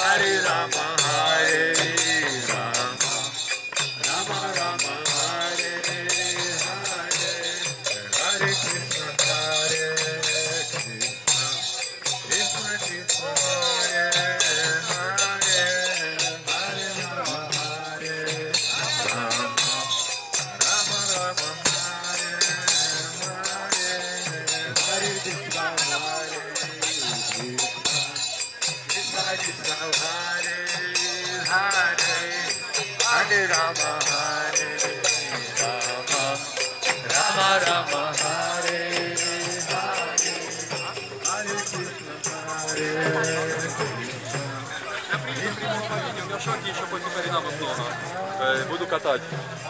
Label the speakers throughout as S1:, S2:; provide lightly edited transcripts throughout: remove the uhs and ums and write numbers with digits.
S1: Еще после Харинама много. Буду катать.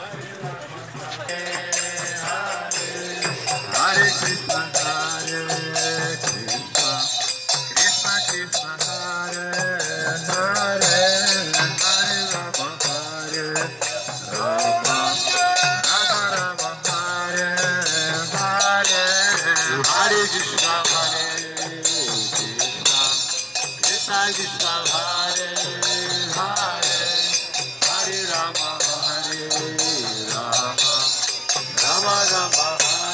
S2: Hare Krishna, Hare Krishna, Krishna Krishna, Hare Hare, Hare Rama, Hare Rama, Rama Rama, Hare Hare, Hare Krishna, Hare Krishna, Krishna Krishna, Hare Hare, Hare Rama, Hare Rama, Rama Rama.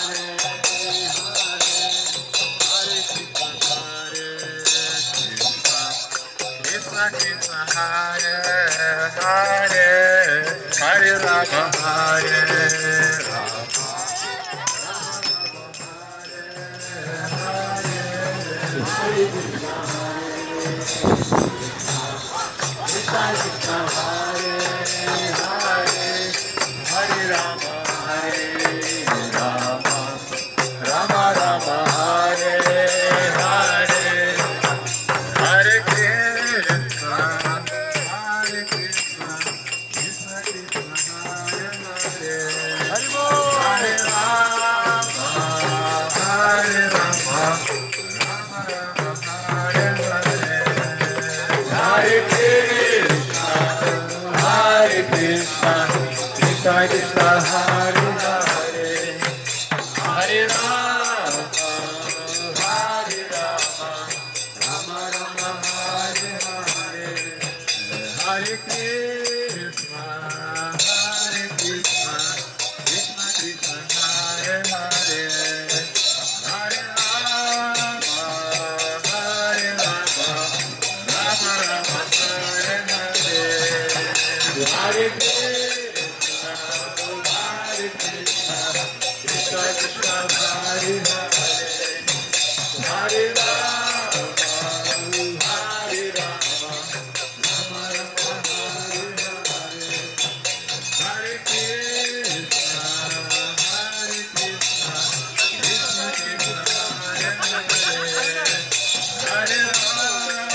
S2: Hare Hare, Hare Rama, Hare Rama, Krishna Krishna, Hare Hare, Hare Rama, Hare Rama, Rama Rama, Hare Hare, Hare Krishna. Krishna, Krishna Krishna, Hare Hare, Hare Rama, Hare Rama, Rama Rama, Hare Hare, Hare Krishna, Krishna Krishna, Hare Hare, Hare Rama, Hare Rama, Rama Rama, Hare Hare. Hare Krishna, Krishna Krishna, Hare Hare, Hare Rama, Hare Rama, Rama Rama, Hare Hare, Hare Krishna, Krishna Krishna, Hare Hare, Hare Rama,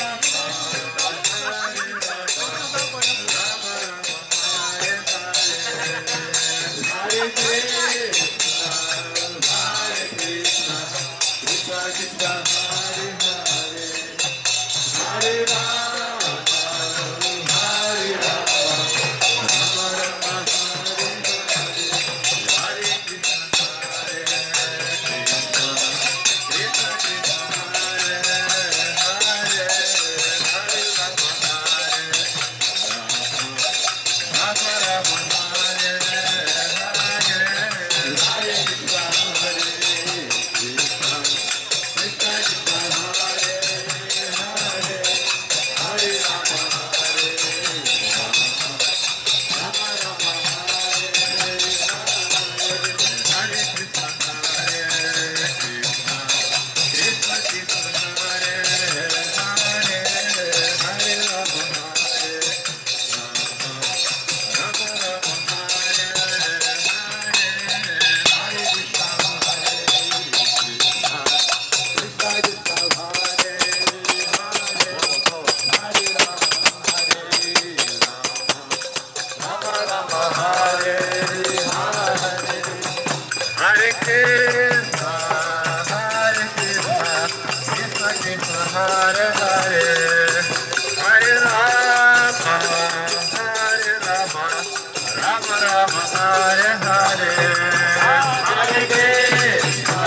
S2: Hare Hare, Hare Rama, Hare Rama, Rama Rama, Hare Hare, Hare Krishna,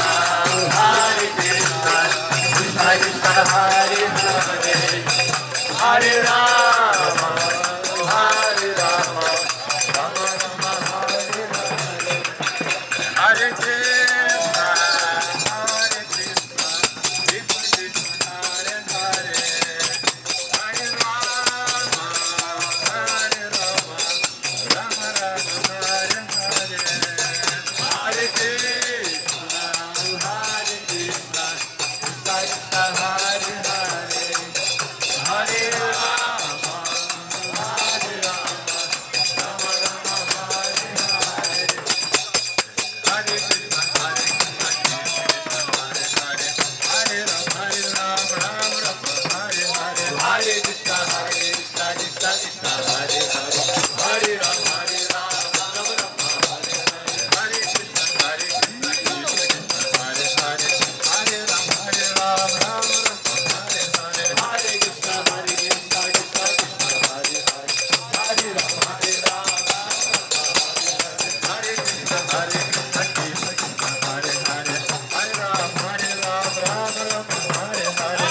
S2: Krishna Krishna, Hare Hare, Hare Rama.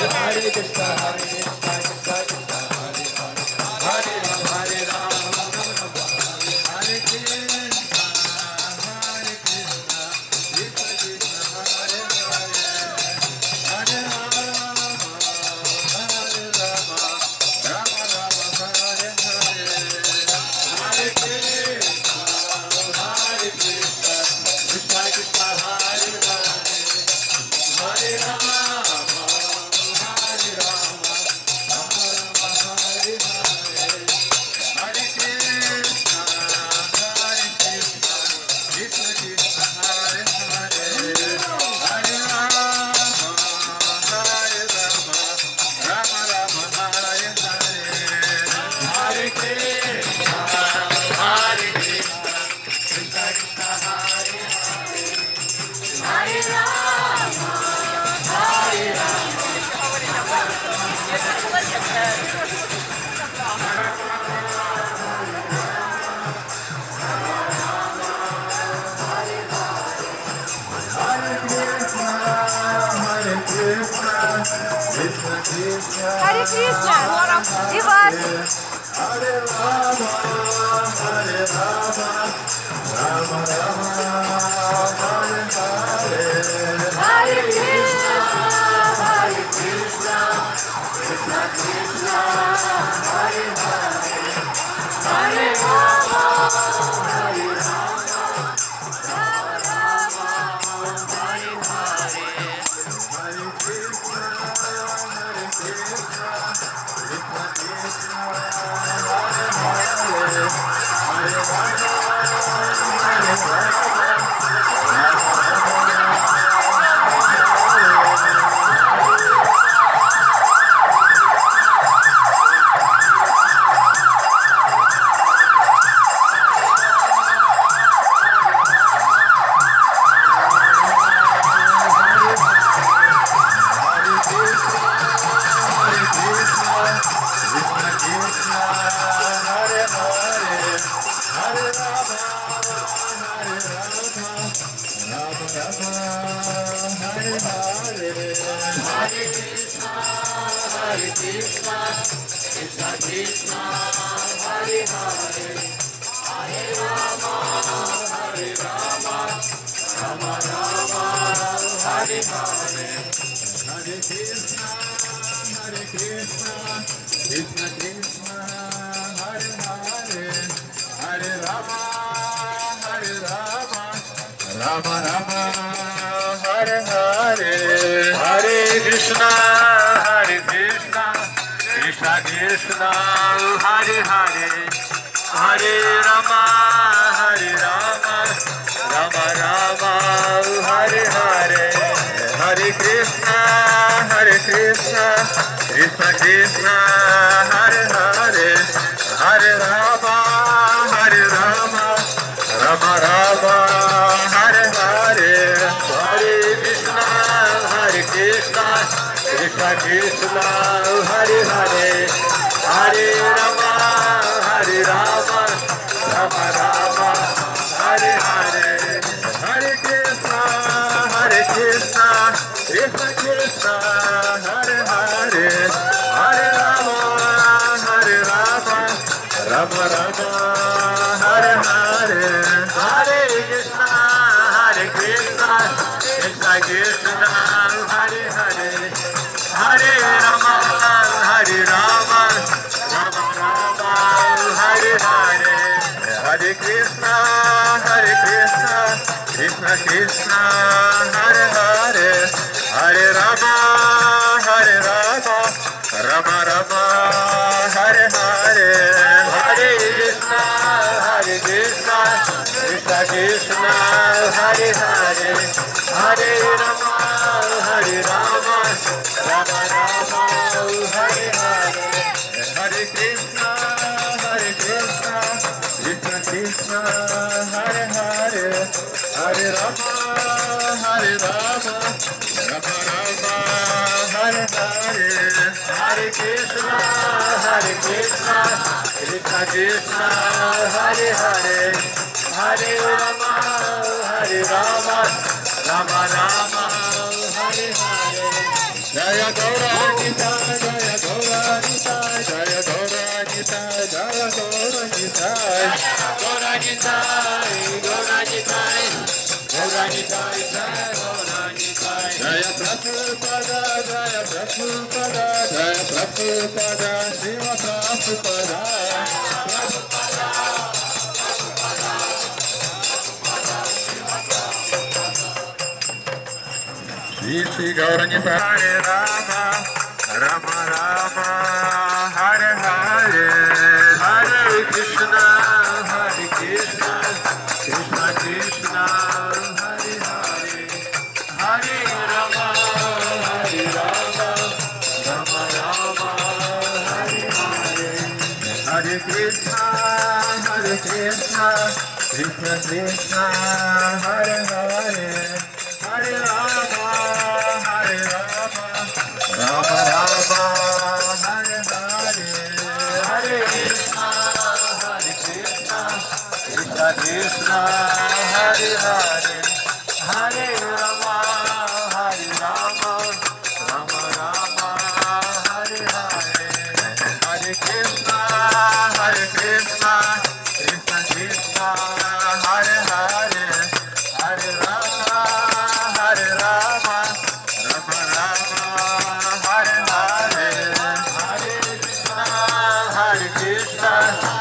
S3: Hare Krishna, Divat.
S2: Hare Rama, Hare Rama, Rama Rama, Hare Hare.
S3: Hare Krishna,
S2: Hare Krishna, Krishna Krishna, Hare Hare.
S3: Hare Rama,
S2: Hare Rama, Rama Rama, Hare Hare. Hare Krishna, Hare Krishna, Krishna Krishna, Hare Hare. Hare Rama, Hare Rama, Rama Rama, Hare Hare, Hare Krishna, Hare Krishna, Krishna Krishna, Hare Hare, Hare Rama, Hare Rama, Rama Rama, Hare Hare, Hare Krishna, Hare Krishna, Krishna Krishna, Hare Hare, Hare Rama, Hare Rama, Rama Rama, Hare Hare, Hare Krishna, Hare Krishna, Krishna Krishna, Hare Hare, Hare Rama, Hare Rama, Rama Rama, Hare Hare, Hare Krishna, Hare Krishna, Krishna Krishna, Hare Hare, Hare Rama, Hare Rama, Rama Rama, Hare Hare, Hare Krishna, Hare Krishna, Krishna Krishna, Hare Hare, Hare Rama, Hare Rama, Rama Rama, Hare Hare, Hare Krishna, Hare Krishna, Krishna Krishna, Hare Hare, Hare Rama, Hare Rama, Rama Rama, Hare Hare, Hare Krishna, Hare Krishna, Krishna Krishna, Hare Hare, Hare Rama, Hare Rama, Rama Rama, Hare Hare, Hare Krishna, Hare Krishna, Krishna Krishna, Hare Hare, Hare Rama, Hare Rama, Rama Rama, Hare Hare, Hare Krishna, Hare Krishna, Krishna Krishna, Hare Hare, Hare Rama, Hare Rama, Rama Rama, Hare Hare, Jaya Gaura Nitai, Jaya Gaura Nitai, Jaya Gaura Nitai, Jaya Gaura Nitai, Gaura Nitai, Gaura Nitai, Gaura Nitai, Jaya Gaura Nitai, Jaya Prabhupada, Jaya Prabhupada, Jaya Prabhupada, Shiva Prabhupada, Shri Gaura Nitai, Hare Rama, Rama Rama, Hare Hare, Hare Krishna, Hare Krishna, Krishna Krishna, Hare Hare, Hare Rama, Hare Rama, Rama Rama, Hare Hare, Hare Krishna, Krishna Krishna, Hare Hare, Hare Rama, Hare Rama, Rama Rama, Hare Hare, Hare Krishna, Krishna Krishna, Hare Hare, Hare Rama, Hare Rama, Rama Rama, Hare Hare, Hare Krishna, Krishna Krishna, Hare Hare, Hare Rama, Hare Rama, Rama Rama, Hare Hare, Hare Krishna, Krishna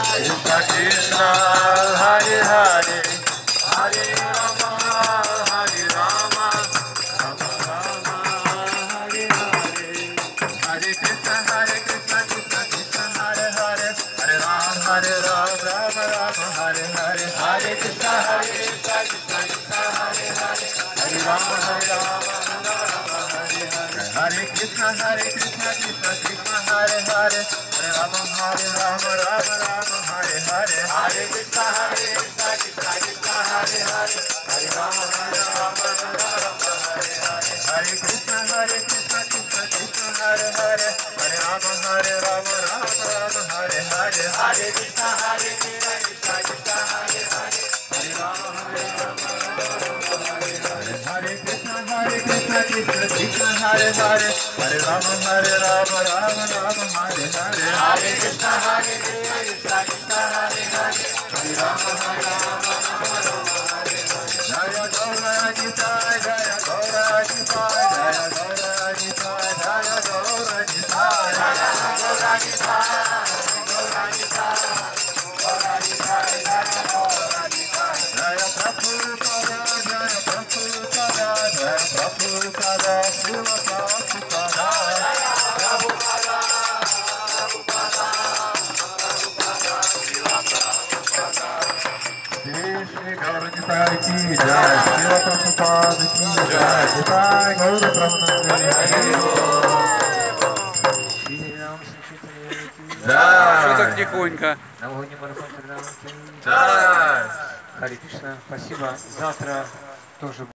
S2: Krishna, Hare Hare, Hare Rama, Hare Rama, Rama Rama, Hare Hare, Hare Krishna, Krishna Krishna, Hare Hare, Hare Ram, Rama Rama, Hare Hare, Hare Krishna, Krishna Krishna, Hare Hare, Hare Ram, Rama Rama, Hare Hare, Hare Krishna, Krishna Krishna, Hare Hare, Hare Ram, Rama Rama, Hare Hare, Hare Krishna, Krishna, Hare Hare, Hare Ram, Rama Rama, Hare Hare, Hare Krishna, Krishna, Hare Hare, Hare Ram, Rama Rama, Hare Hare, Hare Krishna, Krishna, Hare Hare, Hare Ram, Rama Rama, Hare Krishna, Krishna, Hare Hare, Hare Ram, Rama Rama, Hare Hare, Hare Krishna, Krishna, Hare Hare, Hare Ram, Rama Rama, Hare Hare, Jaya Gaura Nitai, Jaya Gaura Nitai, Jaya Gaura Nitai, Jaya Gaura Nitai, Jaya Gaura Nitai, Gaura Nitai, Gaura Nitai, Jaya Gaura Nitai, Jaya Prabhupada, Jaya Prabhupada, Jaya Prabhupada, Shiva Prabhupada, Prabhupada, Prabhupada, Shiva Prabhupada. Shri Gaura Nitai ki jai, Shiva Prabhupada ki jai, Nitai Gaura Brahmananda.
S1: Что так тихонько?
S2: Jai.
S4: Харе Кришна, спасибо. Завтра тоже